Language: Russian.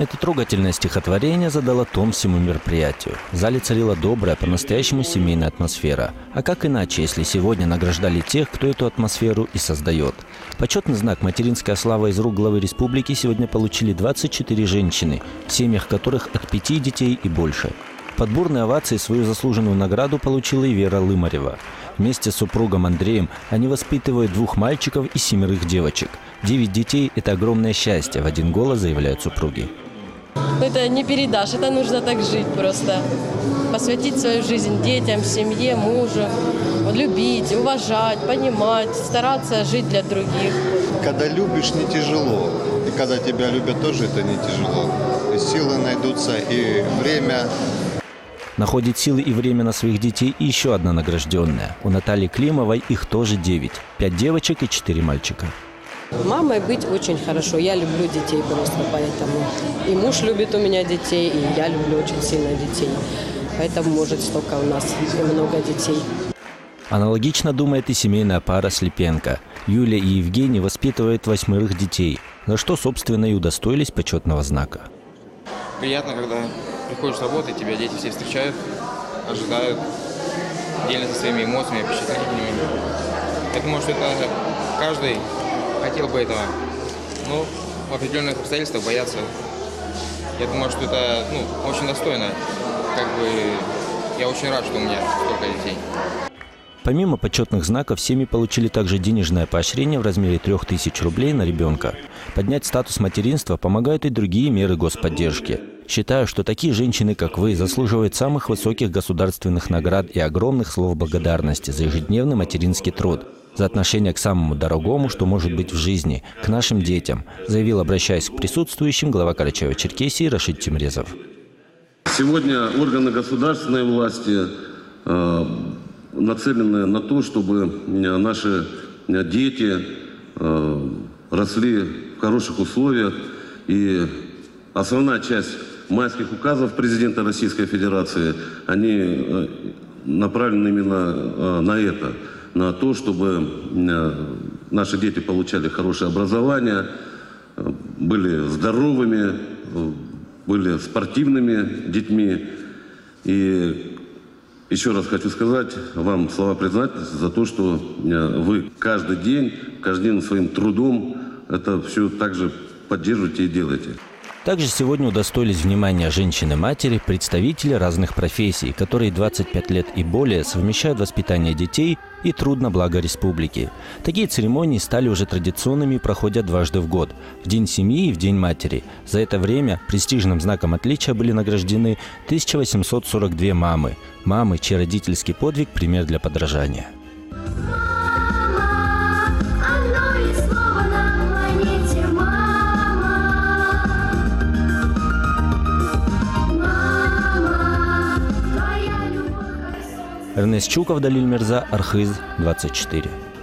Это трогательное стихотворение задало тон всему мероприятию. В зале царила добрая, по-настоящему семейная атмосфера. А как иначе, если сегодня награждали тех, кто эту атмосферу и создает? Почетный знак «Материнская слава» из рук главы республики сегодня получили 24 женщины, в семьях которых от 5 детей и больше. Под бурные овации свою заслуженную награду получила и Вера Лымарева. Вместе с супругом Андреем они воспитывают 2 мальчиков и 7 девочек. 9 детей – это огромное счастье, в один голос заявляют супруги. Это не передашь, это нужно так жить просто. Посвятить свою жизнь детям, семье, мужу, любить, уважать, понимать, стараться жить для других. Когда любишь, не тяжело. И когда тебя любят, тоже это не тяжело. И силы найдутся, и время. Находит силы и время на своих детей и еще одна награжденная. У Натальи Климовой их тоже 9. 5 девочек и 4 мальчика. Мамой быть очень хорошо. Я люблю детей просто поэтому. И муж любит у меня детей, и я люблю очень сильно детей. Поэтому, может, столько у нас много детей. Аналогично думает и семейная пара Слепенко. Юлия и Евгений воспитывают 8 детей, за что, собственно, и удостоились почетного знака. Приятно, когда приходишь с работы, тебя дети все встречают, ожидают, делятся своими эмоциями, впечатлениями. Я думаю, что это каждый хотел бы этого, но в определенных обстоятельствах боятся. Я думаю, что это очень достойно. Я очень рад, что у меня столько детей. Помимо почетных знаков, семьи получили также денежное поощрение в размере 3000 рублей на ребенка. Поднять статус материнства помогают и другие меры господдержки. Считаю, что такие женщины, как вы, заслуживают самых высоких государственных наград и огромных слов благодарности за ежедневный материнский труд, за отношение к самому дорогому, что может быть в жизни, к нашим детям, заявил, обращаясь к присутствующим, глава Карачаево-Черкесии Рашид Тимрезов. Сегодня органы государственной власти нацелены на то, чтобы наши дети росли в хороших условиях. И основная часть майских указов президента Российской Федерации, они направлены именно на это, на то, чтобы наши дети получали хорошее образование, были здоровыми, были спортивными детьми. И еще раз хочу сказать вам слова признательности за то, что вы каждый день своим трудом это все также поддерживаете и делаете. Также сегодня удостоились внимания женщины-матери, представители разных профессий, которые 25 лет и более совмещают воспитание детей и труд на благо республики. Такие церемонии стали уже традиционными и проходят дважды в год – в День семьи и в День матери. За это время престижным знаком отличия были награждены 1842 мамы. Мамы, чей родительский подвиг – пример для подражания. Эрнест Чуков, Далиль Мирза, Архыз, 24.